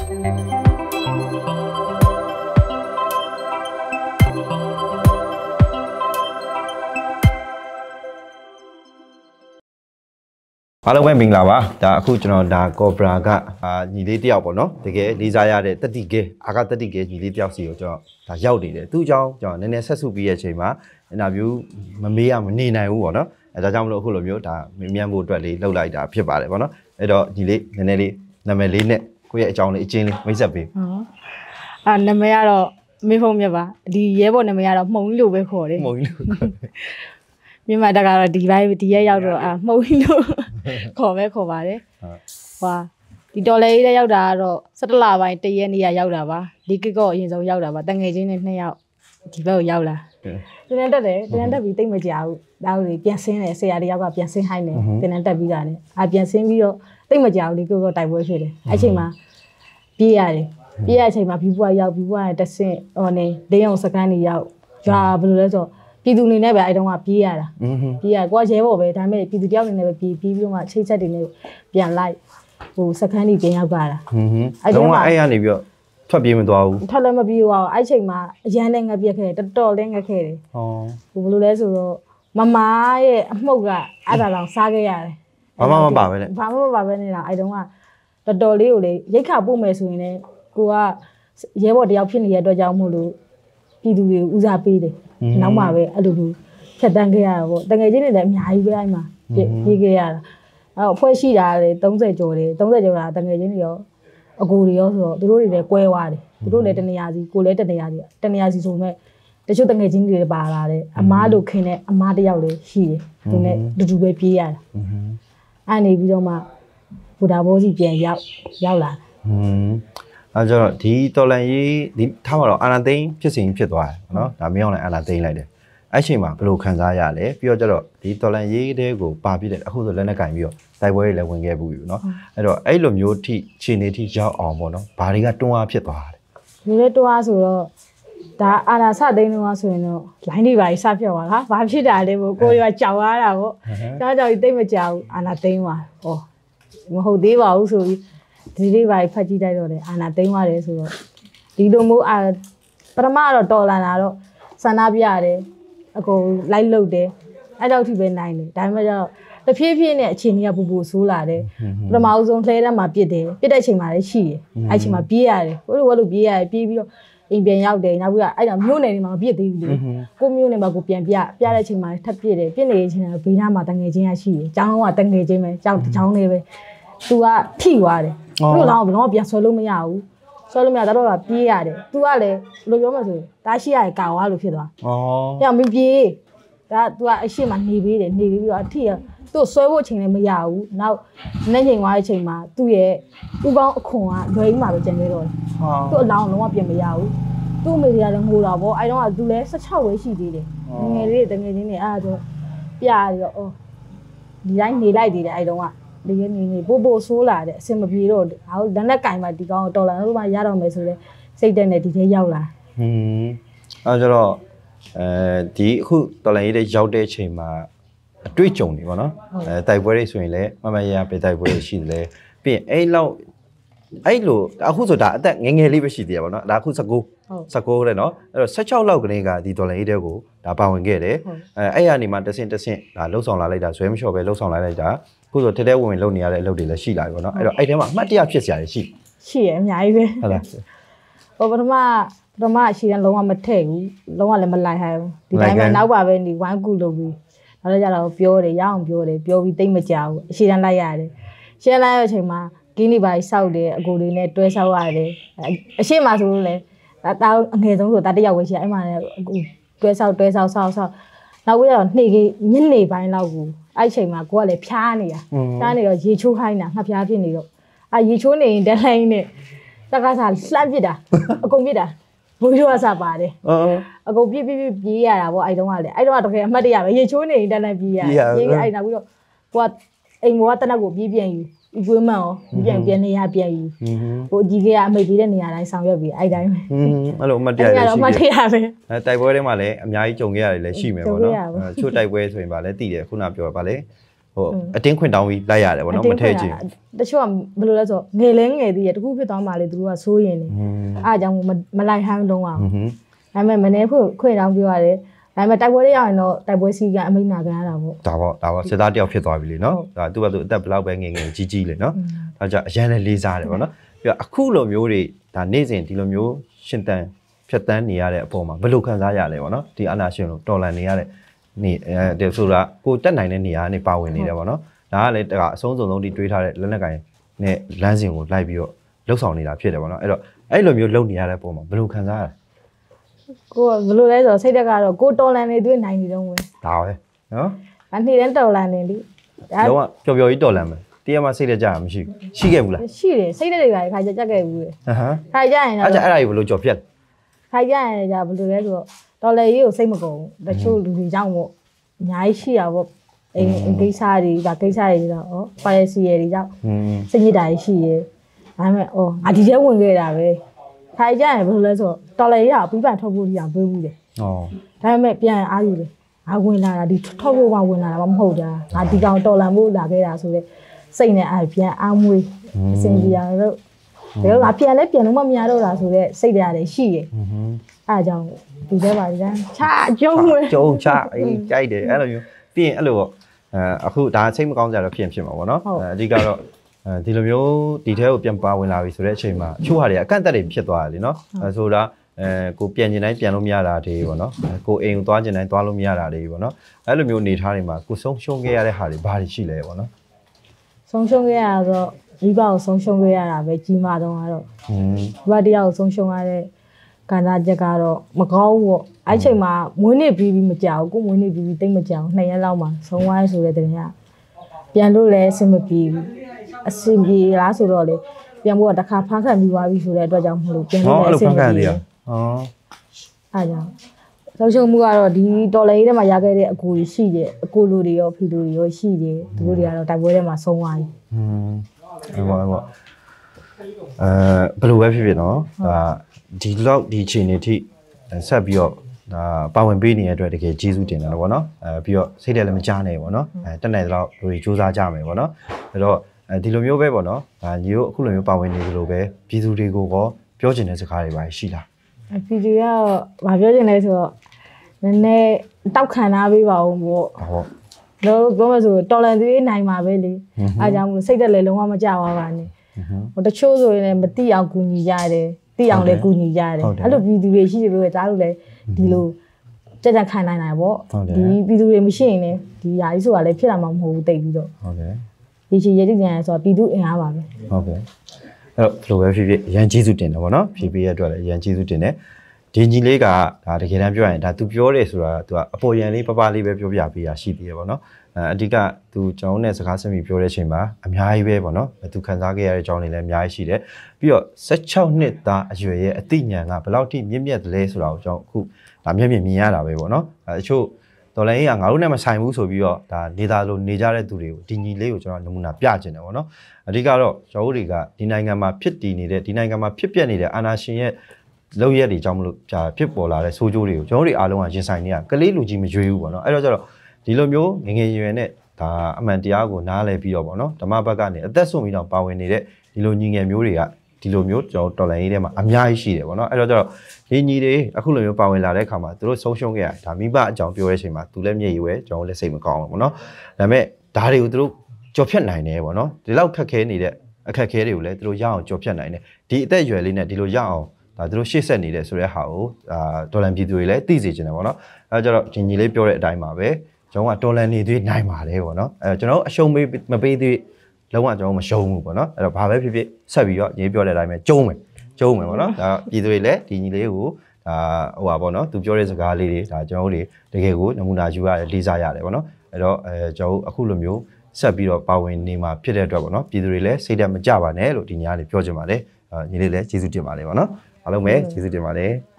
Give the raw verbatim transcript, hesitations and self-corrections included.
အားလုံးပဲမင်္ဂလာပါဒါအခုကျွန်တော်ဒါကော်ပရာကအာညီလေးတယောက်ပေါ့နော်တကယ်လေးစားရတဲ့တတိကဲအာကတတိကဲညီလေးတယောက်စီကိုကျွန်တော်ဒါရောက်နေတယ်သူ့အကြောင်းကျွန်တော်နည်းနည်းဆက်စုပြီးရဲ့အချိန်မှာအင်တာဗျူးမမေးရမနေနိုင်ဘူးပေါ့နော်အဲဒါကြောင့်မလို့အခုလိုမျိုးဒါမြင်ဖို့အတွက်လေးလှုပ်လိုက်တာဖြစ်ပါတယ်ပေါ့နော်အဲ့တော့ညီလေးနည်းနည်းလေးနာမည်လေးနဲ့ကိုယ့်ရဲ့အကြောင်းလေးအချင်းလေးမိတ်ဆက်ပေးဟုတ်အာနာမည်ကတော့မေဖုံးမြတ်ပါဒီရဲဘော်နာမည်ကတော့မှုံလို့ပဲခေါ်တယ်မှုံလို့မြန်မာတကတော့ဒီဘိုင်းဒီရဲရောက်တော့အာမှုံလို့ခေါ်ပဲခေါ်ပါတယ်ဟွာဒီတော်လေးလေးရောက်တာကတော့စက်တလပိုင်းတရက်နေရရောက်တာပါဒီကိကောအရင်ဆုံးရောက်တာပါတငယ်ချင်းနဲ့နှစ်ယောက်ဒီဘက်ကိုရောက်လာတင်တန်းတက်တယ်တင်တန်းတက်ပြီးတိတ်မကြဘူးဒါဦးကြီးပြန်ဆင်းတယ်ဆရာတယောက်ကပြန်ဆင်းဟိုင်းတယ်တင်တန်းတက်ပြီးတာနဲ့အာပြန်ဆင်းပြီးတော့တိတ်မကြဘူးဒီကိကောတိုက်ပွဲဖြစ်တယ်အဲ့ချိန်မှာပြေးရတယ်ပြေးရအချိန်မှာဘီဘွားရောက်ဘီဘွားရဲ့တဆင့်ဟောနေလေးအောင်စကန်နေရောက်ရွာဘယ်လိုလဲဆိုပြည်သူနေနဲ့ပဲအဲ့တုန်းကပြေးရတာပြေးရကိုကရဲဘော်ပဲဒါပေမဲ့ပြည်သူတယောက်နေနဲ့ပဲပြေးပြီးပြီးတော့မှချိတ်ချက်တွေနဲ့ပြန်လိုက်ဟိုစခန်းကြီးပြန်ရောက်လာတာအဲ့တုန်းကအဲ့ရနေပြီးတော့ထွက်ပြေးမသွားဘူးထွက်လည်းမပြေးဘူးအဲ့ချိန်မှာအရန်နဲ့ငက်ပြက်ခဲ့တယ်တော်တော်လေးငက်ခဲ့တယ်ဟောဟိုဘယ်လိုလဲဆိုတော့မမရဲ့အမှုတ်ကအဲ့ဒါတော့စားခဲ့ရတယ်ဘာမှမပါပဲနဲ့ဘာမှမပါပဲနေတာအဲ့တုန်းကတော်တော်လေးကိုလေရိတ်ခါပို့မယ်ဆိုရင်လည်းကိုကရဲဘော်တယောက်ဖြစ်နေတဲ့အတွက်ကြောင့်မို့လို့ပြည်သူတွေဦးစားပေးတယ်နောက်မှပဲအဲ့လိုမျိုးဖြတ်တန်းခဲ့ရတာပေါ့တကယ်ချင်းတွေလည်းအများကြီးပဲအဲ့မှာပြေးခဲ့ရတာအဲ့တော့ဖွဲ့ရှိတာလေသုံးဆယ်ကျော်တယ်သုံးဆယ်ကျော်တာတကယ်ချင်းတွေရောအကူတွေရောဆိုတော့သူတို့တွေလည်းကွဲသွားတယ်သူတို့လည်းတနေရာစီကိုလည်းတနေရာစီတနေရာစီဆိုမဲ့တချို့တကယ်ချင်းတွေပါလာတယ်အမားတို့ခင်တဲ့အမားတယောက်လည်းရှိတယ်သူနဲ့တူတူပဲပြေးရတာအဲ့နေပြီးတော့မှဘူတာဘောစီပြန်ရောက်ရောက်လာအဲကျတော့ဒီတော်လန်ရေးဒီထားမှာတော့အာနာသိန်းဖြစ်စဉ်ဖြစ်သွားတယ်နော်ဒါမင်းအောင်လည်းအာနာသိန်းလိုက်တယ်အဲ့ချိန်မှာဘယ်လိုခံစားရလဲပြီးတော့ကျတော့ဒီတော်လန်ရေးတဲကိုပါပြတယ်အခုဆိုလက်နဲ့ကင်ပြီးတော့တိုက်ပွဲတွေလည်းဝင်ခဲ့ဘူးပြီနော်အဲ့တော့အဲ့လိုမျိုးထိခြေနေထိရောက်အောင်ပေါ့နော်ဘာတွေကတွန်းအားဖြစ်သွားတယ်ဒီလေတွန်းအားဆိုတော့ဒါအာနာစသိန်းတော့ဆိုရင်တော့ line တွေပါစဖြတ်သွားတာဘာဖြစ်တာလဲပေါ့ကိုယ်ကကြောက်ရတာပေါ့ကြောက်ကြောက်တိတ်မကြောက်ဘူးအာနာသိန်းသွားဟောမဟုတ်သေးပါဘူးဆိုပြီးဒီလေးပါဖတ်ကြည့်လိုက်တော့တယ်အာနာသိမ်းသွားတယ်ဆိုတော့ဒီလိုမျိုးအာပထမတော့တော်လာတာတော့ဆန္ဒပြရတယ်အကုန်လိုက်လုတ်တယ်အဲ့တော့ထိပဲနိုင်တယ်ဒါပေမဲ့ကျတော့တဖြည်းဖြည်းနဲ့အချိန်ကြီးကပူပူဆိုးလာတယ်ပထမအဆုံးလှဲထဲမှာပြစ်တယ်ပြစ်တဲ့အချိန်မှာလည်းရှိတယ်အဲ့ချိန်မှာပြေးရတယ်ဘို့လိုဘလိုပြေးရတယ်ပြေးပြီးတော့အိမ်ပြန်ရောက်တယ်နောက်ပြီးတော့အဲ့တော့မြို့နယ်တွေမှာမပြစ်သေးဘူးလေကိုမြို့နယ်မှာကိုပြန်ပြပြတဲ့အချိန်မှာထပ်ပြစ်တယ်ပြစ်နေတဲ့အချိန်ကဘေးနားမှာတငယ်ချင်းရရှိတယ်ကျောင်းကတငယ်ချင်းပဲကျောင်းကျောင်းလေးပဲသူကထိသွားတယ်သူ့လောင်းဘလုံးပြန်ဆွဲလို့မရဘူးဆွဲလို့မရတော့ကပြေးရတယ်သူကလည်းဘယ်လိုပြောမလဲဆိုတားရှိရကာဝါလို့ဖြစ်သွားဩပြန်မပြေးဒါသူကအရှိမနေပေးတယ်နေပြီးတော့အထိရသူ့ဆွဲဖို့အချိန်လည်းမရဘူးနောက်နေ့ချိန်သွားတဲ့အချိန်မှာသူ့ရဲ့ဥကောင်းအခွန်ကလွယ်ကြီးမှာပဲကျန်နေတော့တယ်သူ့အလောင်းလုံးဝပြန်မရဘူးသူ့အမေကလည်းငိုတာပေါ့အဲတော့ကသူလည်း၁၆ဝယ်ရှိသေးတယ်ငယ်လေးတငယ်ချင်းတွေအဲ့ဒါဆိုပြရတော့ဩဒီတိုင်းနေလိုက်သေးတယ်အဲတော့ကဒီရင်းနေနေပို့ပို့ဆိုးလာတယ်အစင်မပြေတော့ငါတို့လက်နဲ့ကင်မှာဒီကောင်တော်လာလို့မှရတော့မယ်ဆိုတော့စိတ်တက်နဲ့ဒီထဲရောက်လာဟွန်းအဲကျတော့အဲဒီအခုတော်လိုင်းရေးတဲ့ရောက်တဲ့ချိန်မှာအတွေ့အကြုံတွေပေါ့နော်အဲတိုက်ပွဲတွေဆိုရင်လည်းမမရရပဲတိုက်ပွဲတွေရှိတယ်လေပြီးရင်အဲ့လောက်အဲ့လိုအခုဆိုဒါအသက်ငယ်ငယ်လေးပဲရှိသေးရပါတော့ဒါအခု၁၉ ၁၉တဲ့နော်အဲ့တော့၁၆လောက်ကလေးကဒီတော်လိုင်းရေးတဲ့ကိုဒါပါဝင်ခဲ့တယ်အဲအဲ့ရနေမှာတဆင့်တဆင့်ဒါလှုပ်ဆောင်လာလိုက်တာဇွဲမလျှော့ပဲလှုပ်ဆောင်လာလိုက်တာခုဆိုတဲတဲဝင်ဝင်လုပ်နေရတဲ့အလုပ်တွေလည်းရှိလာပြီပေါ့နော်အဲ့တော့အဲ့ထဲမှာအမှတ်တရဖြစ်စရာတွေရှိရှိရအများကြီးပဲဟုတ်လားဟိုပထမပထမရှိရင်လုံးဝမထည့်ဘူးလုံးဝလည်းမလိုက်ဟဲဘူးဒီတိုင်းမှာနောက်ပါပဲနေဝမ်းကူလုပ်ပြီးနောက်လည်းကြတော့ပြောတယ်ရအောင်ပြောတယ်ပြောပြီးတိတ်မကြဘူးအရှိတန်းလိုက်ရတယ်ရှင်းလိုက်တဲ့အချိန်မှာဂင်းနေပါစောက်တယ်အကိုလေးနဲ့တွဲဆောက်ရတယ်အရှိမဆိုလို့လေဒါတောင်းအငယ်ဆုံးဆိုတာတယောက်ပဲရှိအဲ့မှာလည်းတွဲဆောက်တွဲဆောက်ဆောက်ဆောက်နောက်ပြီးတော့နှိကြီးညနေပိုင်းလောက်ကိုအဲ့ချိန်မှာကိုကလည်းဖျားနေတာဖျားနေတော့ရေချိုးခိုင်းတာငှက်ဖျားဖြစ်နေတော့အာရေချိုးနေရင်တက်လိုင်းနဲ့တက္ကသလှမ်းပစ်တာအကုန်ပစ်တာဘိုးရိုးအစားပါတယ်အကုန်ပြစ်ပြစ်ပြေးရတာပေါ့အဲ့တုန်းကလည်းအဲ့တုန်းကတကယ်အမှတ်တရပဲရေချိုးနေရင်တက်လိုက်ပြေးရပြေးအဲ့နောက်ပြီးတော့ကိုကအိမ်ဘောကတနက်ကိုပြေးပြန်ယူဒီကွေးမှန်ရောပြန်ပြန်နေရပြန်ယူဟိုကြီးကအမိတ်ပေးတဲ့နေရာတိုင်းဆောင်ရွက်ပြီးအဲ့တိုင်းပဲအဲ့လိုအမှတ်တရလည်းရှိတယ်အမှတ်တရပဲအဲတိုက်ပွဲထဲမှာလည်းအများကြီးကြုံခဲ့ရတယ်လည်းရှိမယ်ပေါ့နော်ချို့တိုက်ပွဲဆိုရင်ဗာလဲတည်တယ်ခုနပြောပါလေဟဟိုအတင်းခွင့်တောင်းပြီးလိုက်ရတယ်ဗောနော်မထဲချင်တချို့ကဘယ်လိုလဲဆိုငယ်လဲငယ်သေးရတခုဖြစ်သွားမှလေသူတို့ကစိုးရင်နေအားကြောင့်မလိုက်ဟမ်းလုံးအောင်ဒါပေမဲ့မနေဖို့ခွင့်တောင်းပြောရတယ်ဒါပေမဲ့တိုက်ပွဲတွေရရင်တော့တိုက်ပွဲစီကအမိန့်နာခံရတာပေါ့ဒါပေါ့ဒါပေါ့စစ်သားတယောက်ဖြစ်သွားပြီလေနော်ဒါသူ့ဘက်သူအသက်ဘလောက်ပဲငယ်ငယ်ကြီးကြီးလေနော်ဒါကြောင့်အရန်လည်းလေးစားတယ်ဗောနော်ပြီးတော့အခုလိုမျိုးတွေဒါနေ့စဉ်ဒီလိုမျိုးရှင်တန်ဖြတ်တန်းနေရတဲ့အပေါ်မှာဘယ်လိုခံစားရလဲဗောနော်ဒီအာနာရှင်လို့တော်လန်နေရတဲ့နေအဲဒီဆိုတာကိုတက်နိုင်တဲ့နေရာကနေပါဝင်နေတယ်ဗောနော်ဒါကလည်းဒါအဆုံးစုံဆုံးဒီတွေးထားတဲ့လက်နက်ကင်နဲ့လမ်းစဉ်ကိုလိုက်ပြီးတော့လှုပ်ဆောင်နေတာဖြစ်တယ်ဗောနော်အဲ့တော့အဲ့လိုမျိုးလုပ်နေရတဲ့ပုံမှာဘယ်လိုခံစားရလဲကိုကဘယ်လိုလဲဆိုတော့စိတ်တက်ကတော့ကိုတော်လန်နေတွေ့နိုင်နေတော့ဝင်ဒါပဲနော်အနှစ်တန်းတော်လန်နေလေတော့ပျော်ပျော်ကြီးတော်လန်မယ်တရားမှစိတ်တက်ကြတာမရှိဘူးရှိခဲ့ဘူးလားရှိတယ်စိတ်တက်တွေကခါကြကြက်ခဲ့ဘူးလေဟမ်ခါကြရင်တော့အဲ့အဲ့ဒါကြီးဘယ်လိုကြော်ဖြတ်ခါကြရင်じゃဘယ်လိုလဲဆိုတော့တော်လေကြီးကိုစိတ်မကုန်ဘူးတချို့လူတွေကြောင့်ပေါ့အများကြီးရှိရပေါ့အိမ်ကိစ္စတွေဒါကိစ္စတွေတော့ဩပါရစီရတွေကြောင့်စိတ်ညစ်တာရှိရဒါပေမဲ့ဩငါဒီထဲဝင်ခဲ့တာပဲခိုင်ကြရင်ဘယ်လိုလဲဆိုတော့တော်လေရပြီးပန်ထုတ်ဖို့ကြီးအောင်တွေးဘူးတယ်။ဩဒါပေမဲ့ပြန်အားယူတယ်။ငါဝင်လာတာဒီထုတ်ဖို့မှဝင်လာတာမဟုတ်တာ။ငါဒီကောင်တော်လန်ဖို့လာခဲ့တာဆိုတော့စိတ်နဲ့အားပြန်အားမွေးအစင်ကြီးအောင်လို့ဒါတော့ငါပြန်လဲပြန်လို့မမြင်တော့တာဆိုတော့စိတ်တွေရတယ်ရှိရ။အားကြောင့်ဒီထဲပါဒီကချာကျုံးဝင်ကျုံးချအေးကြိုက်တယ်အဲ့လိုမျိုးပြီးရင်အဲ့လိုပေါ့အဲအခုဒါစိတ်မကောင်းကြတော့ဖြစ်ဖြစ်မှာပေါ့နော်။အဓိကတော့အဲဒီလိုမျိုးဒီထဲကိုပြန်ပါဝင်လာပြီဆိုတဲ့အချိန်မှာအချို့ဟာတွေအကန့်အသတ်တွေဖြစ်သွားတယ်လीနော်အဲဆိုတာအဲကိုပြန်ကျင်တိုင်းပြန်လို့မရတာတွေပေါ့နော်ကိုအိမ်ကိုသွားကျင်တိုင်းသွားလို့မရတာတွေပေါ့နော်အဲ့လိုမျိုးနေထားတွေမှာကိုဆုံးရှုံးခဲ့ရတဲ့ဟာတွေဘာတွေရှိလဲပေါ့နော်ဆုံးရှုံးခဲ့ရတော့မိဘကိုဆုံးရှုံးခဲ့ရတာပဲကြီးမားတော့ကတော့ဟင်းမိဘတရားကိုဆုံးရှုံးရတဲ့ကံစားချက်ကတော့မကောင်းဘူးပေါ့အဲ့ချိန်မှာမွေးနေ့ပြီးပြီးမကြောက်ကိုမွေးနေ့ပြီးပြီးတိတ်မကြောက်နှစ်ရက်လောက်မှဆုံးသွားဆိုတဲ့တဲ့ကပြန်လို့လည်းအဆင်မပြေဘူးအစင်ပြေလားဆိုတော့လေပြန်ဖို့ကတစ်ခါဖမ်းခံပြီးသွားပြီဆိုတဲ့အတွက်ကြောင့်မလို့ပြန်လို့လည်းအဆင်ပြေတယ်။ဟောအားကြောင့်ဆုံးရှုံးမှုကတော့ဒီတော်လေးထဲမှာရခဲ့တဲ့အကူကြီးရှိတယ်အကူလူတွေရောဖီလူတွေရောရှိတယ်သူတို့တွေကတော့တိုက်ပွဲထဲမှာဆုံးသွားပြီ။ဟွန်းဟုတ်ပါဘူး။အဲဘယ်လိုပဲဖြစ်ဖြစ်နော်ဒါဒီလောက်ဒီအချိန်နေထိဆက်ပြီးတော့ဒါပါဝင်ပေးနေတဲ့အတွက်တကယ်ကျေးဇူးတင်တယ်ပေါ့နော်အဲပြီးတော့စိတ်တယ်လည်းမကြားနဲ့ပေါ့နော်အဲတက်နိုင်တော့လူတွေစူးစမ်းကြမယ်ပေါ့နော်အဲ့တော့အဲဒီလိုမျိုးပဲပေါ့နော်ဒါညီတို့အခုလိုမျိုးပါဝင်နေသလိုပဲပြည်သူတွေကိုရောပြောချင်တဲ့စကားတွေပါရှိလားပြည်သူကတော့မပြောချင်လဲဆိုတော့နည်းနည်းတောက်ခံထားပေးပါဦးပေါ့ဟုတ်လို့ပြောမှဆိုတော်လန်သေးနိုင်မှာပဲလေအားကြောင့်မို့စိတ်တက်လည်းလုံးဝမကြပါပါနဲ့ဟိုတချို့ဆိုရင်လည်းမတိအောင်ကူညီကြတယ်တိအောင်လည်းကူညီကြတယ်အဲ့လိုပြည်သူတွေရှိတယ်လို့ကြားလို့လည်းဒီလိုကြက်ကြက်ခံနိုင်နိုင်ပေါ့ဒီပြည်သူတွေမရှိရင်လည်းဒီຢာကြီးဆိုတာလည်းဖြစ်လာမှာမဟုတ်ဘူးတိတ်ပြီးတော့ဟုတ်ကဲ့ဒီချီရည်တည်ကြရဆိုတော့ပြည်သူအင်အားပါပဲဟုတ်ကဲ့အဲ့တော့ဘယ်လိုပဲဖြစ်ဖြစ်ရန်ကျေးဇူးတင်တယ်ပေါ့နော်ဖြည့်ပေးရအတွက်လည်းရန်ကျေးဇူးတင်တယ်ဒီညီလေးကဒါတကယ်တမ်းပြောရရင်ဒါ तू ပြောတယ်ဆိုတာ तू ကအပေါ်ရန်လေးပပလေးပဲပြောပြပေးရရှိသေးတယ်ပေါ့နော်အဲအဓိက तू ကျွန်တော်နဲ့စကားဆက်ပြီးပြောတဲ့အချိန်မှာအများကြီးပဲပေါ့နော် तू ခံစားခဲ့ရတဲ့အကြောင်းတွေလည်းအများကြီးရှိတယ်ပြီးတော့၁၆နှစ်သားအရွယ်ရဲ့အသိဉာဏ်ကဘယ်လောက်ထိမြင့်မြတ်တယ်လဲဆိုတာကိုကျွန်တော်အခုဒါမျက်မြင်မြင်ရတာပဲပေါ့နော်အဲအချို့တော်လိုင်းကြီးကငါတို့နဲ့မဆိုင်ဘူးဆိုပြီးတော့ဒါနေသားလို့နေကြတဲ့သူတွေကိုဒီညီလေးကိုကျွန်တော်နမူနာပြချင်တယ်ပေါ့နော်အဓိကတော့ကျွန်တော်တို့တွေကဒီနိုင်ငံမှာဖြစ်တည်နေတဲ့ဒီနိုင်ငံမှာဖြစ်ပျက်နေတဲ့အာဏာရှင်ရဲ့လောက်ရက်တွေကြောင့်မလို့ဖြစ်ပေါ်လာတဲ့ဆိုးကျိုးတွေကိုကျွန်တော်တို့အားလုံးကရင်ဆိုင်နေရကလေးလူကြီးမရွေးဘူးပေါ့နော်အဲ့တော့ကျတော့ဒီလိုမျိုးငငယ်ရွယ်နဲ့ဒါအမှန်တရားကိုနားလည်ပြီးတော့ပေါ့နော်ဓမ္မဘက်ကနေအသက်ဆုံးပြီးတော့ပါဝင်နေတဲ့ဒီလိုညီငယ်မျိုးတွေကဒီလိုမျိုးကျွန်တော်တော်လိုင်းရေးထဲမှာအများကြီးရှိတယ်ပေါ့နော်အဲ့တော့ကျတော့ဒီညီတွေအခုလိုမျိုးပါဝင်လာတဲ့အခါမှာသူတို့ဆုံးရှုံးခဲ့ရဒါမိဘအကြောင်းပြောတဲ့အချိန်မှာသူလည်းမျက်ရည်ဝဲကျွန်တော်လည်းစိတ်မကောင်းဘူးပေါ့နော်ဒါပေမဲ့ဒါတွေကိုသူတို့ကြော်ဖြတ်နိုင်တယ်ပေါ့နော်ဒီလောက်ခက်ခဲနေတဲ့အခက်ခဲတွေကိုလည်းသူတို့ရအောင်ကြော်ဖြတ်နိုင်တယ်ဒီအသက်အရွယ်လေးနဲ့ဒီလိုရအောင်ဒါသူတို့ရှေ့ဆက်နေတယ်ဆိုတဲ့ဟာကိုအာဒေါ်လန်ပြည်သူတွေလည်းသိစေချင်တယ်ပေါ့နော်အဲကြတော့ဒီညီလေးပြောတဲ့အတိုင်းပါပဲကျွန်တော်ကဒေါ်လန်နေသေးနိုင်ပါတယ်ပေါ့နော်အဲကျွန်တော်အရှုံးပေးမပေးသေးလုံးဝကျွန်တော်မရှုံးဘူးပေါ့နော်အဲ့တော့ဘာပဲဖြစ်ဖြစ်ဆက်ပြီးတော့ညီပြောတဲ့အတိုင်းပဲကျုံးမယ်ကျုံးမယ်ပေါ့နော်ဒါပြည်သူတွေလည်းဒီညီလေးကိုဒါဟိုပါပေါ့နော်သူပြောတဲ့စကားလေးတွေဒါကျွန်တော်တို့တွေတကယ်ကိုနမူနာယူရတယ်လေးစားရတယ်ပေါ့နော်အဲ့တော့အဲကျွန်တော်အခုလိုမျိုးဆက်ပြီးတော့ပါဝင်နေမှာဖြစ်တဲ့အတွက်ပေါ့နော်ပြည်သူတွေလည်းစိတ်ဓာတ်မကြပါနဲ့လို့ဒီညနေပြောချင်ပါတယ်ညီလေးလည်းကျေးဇူးတင်ပါတယ်ပေါ့နော်အားလုံးပဲကျေးဇူးတင်ပါတယ်